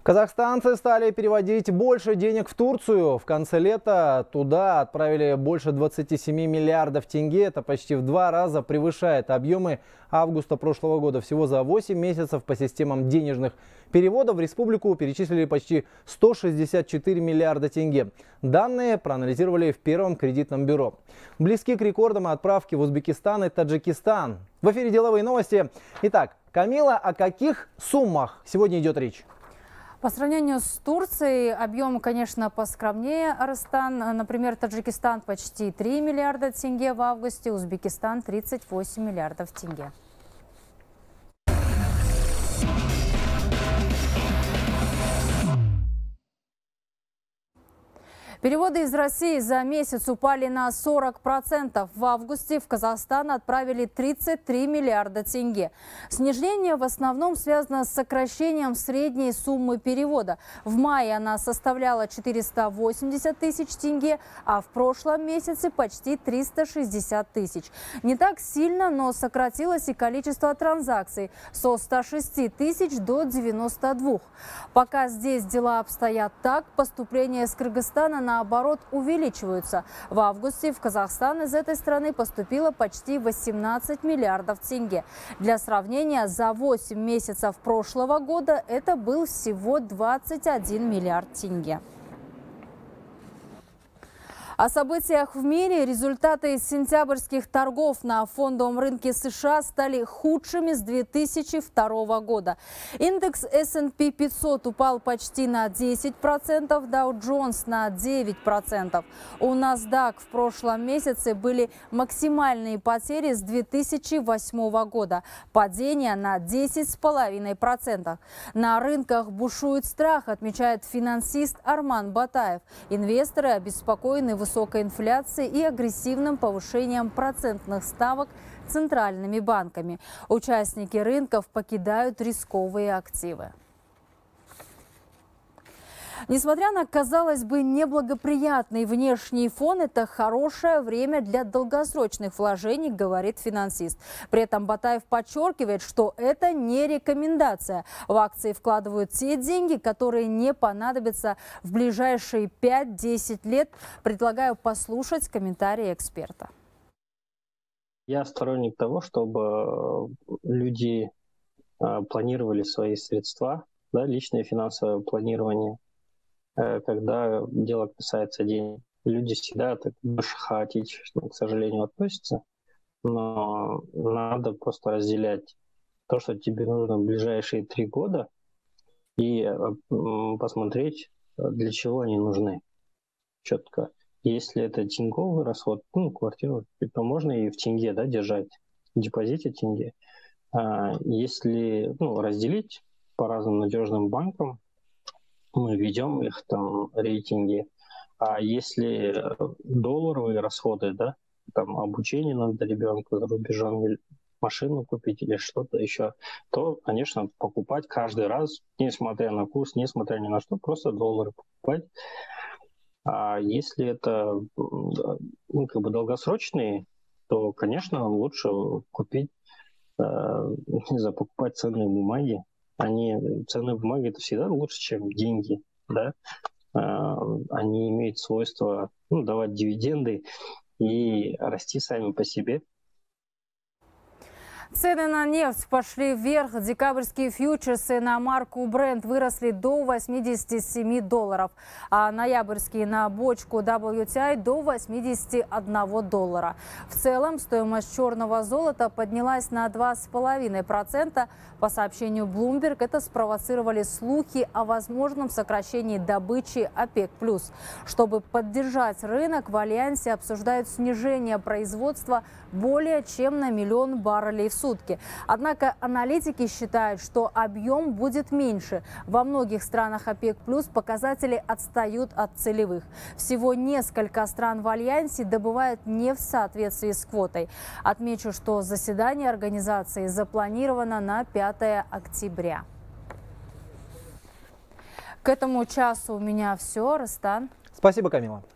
Казахстанцы стали переводить больше денег в Турцию. В конце лета туда отправили больше 27 миллиардов тенге. Это почти в 2 раза превышает объемы августа прошлого года. Всего за 8 месяцев по системам денежных переводов в республику перечислили почти 164 миллиарда тенге. Данные проанализировали в Первом кредитном бюро. Близки к рекордам отправки в Узбекистан и Таджикистан. В эфире «Деловые новости». Итак, Камила, о каких суммах сегодня идет речь? По сравнению с Турцией объем, конечно, поскромнее, Арыстан. Например, Таджикистан почти 3 миллиарда тенге в августе, Узбекистан 38 миллиардов тенге. Переводы из России за месяц упали на 40%. В августе в Казахстан отправили 33 миллиарда тенге. Снижение в основном связано с сокращением средней суммы перевода. В мае она составляла 480 тысяч тенге, а в прошлом месяце почти 360 тысяч. Не так сильно, но сократилось и количество транзакций со 106 тысяч до 92. Пока здесь дела обстоят так, поступления из Кыргызстана наоборот увеличиваются. В августе в Казахстан из этой страны поступило почти 18 миллиардов тенге. Для сравнения, за 8 месяцев прошлого года это был всего 21 миллиард тенге. О событиях в мире. Результаты сентябрьских торгов на фондовом рынке США стали худшими с 2002 года. Индекс S&P 500 упал почти на 10%, Dow Jones на 9%. У NASDAQ в прошлом месяце были максимальные потери с 2008 года. Падение на 10,5%. На рынках бушует страх, отмечает финансист Арман Батаев. Инвесторы обеспокоены высокой инфляцией и агрессивным повышением процентных ставок центральными банками. Участники рынков покидают рисковые активы. Несмотря на, казалось бы, неблагоприятный внешний фон, это хорошее время для долгосрочных вложений, говорит финансист. При этом Батаев подчеркивает, что это не рекомендация. В акции вкладывают те деньги, которые не понадобятся в ближайшие 5-10 лет. Предлагаю послушать комментарии эксперта. Я сторонник того, чтобы люди планировали свои средства, личное финансовое планирование. Когда дело касается денег. Люди всегда так больше хаотично, к сожалению, относятся, но надо просто разделять то, что тебе нужно в ближайшие 3 года, и посмотреть, для чего они нужны четко. Если это тенговый расход, квартиру, то можно и в тенге держать, в депозите тенге. Если разделить по разным надежным банкам, мы ведем их там рейтинги. А если долларовые расходы, там обучение надо ребенку за рубежом, машину купить или что-то еще, то, конечно, покупать каждый раз, несмотря на курс, несмотря ни на что, просто доллары покупать. А если это долгосрочные, то, конечно, лучше купить, покупать ценные бумаги. Ценные бумаги это всегда лучше, чем деньги, Они имеют свойство давать дивиденды и расти сами по себе. Цены на нефть пошли вверх. Декабрьские фьючерсы на марку Brent выросли до $87, а ноябрьские на бочку WTI до $81. В целом стоимость черного золота поднялась на 2,5%. По сообщению Bloomberg, это спровоцировали слухи о возможном сокращении добычи ОПЕК+. Чтобы поддержать рынок, в Альянсе обсуждают снижение производства более чем на 1 миллион баррелей в сутки. Однако аналитики считают, что объем будет меньше. Во многих странах ОПЕК+ показатели отстают от целевых. Всего несколько стран в Альянсе добывают нефть в соответствии с квотой. Отмечу, что заседание организации запланировано на 5 октября. К этому часу у меня все. Рустам. Спасибо, Камила.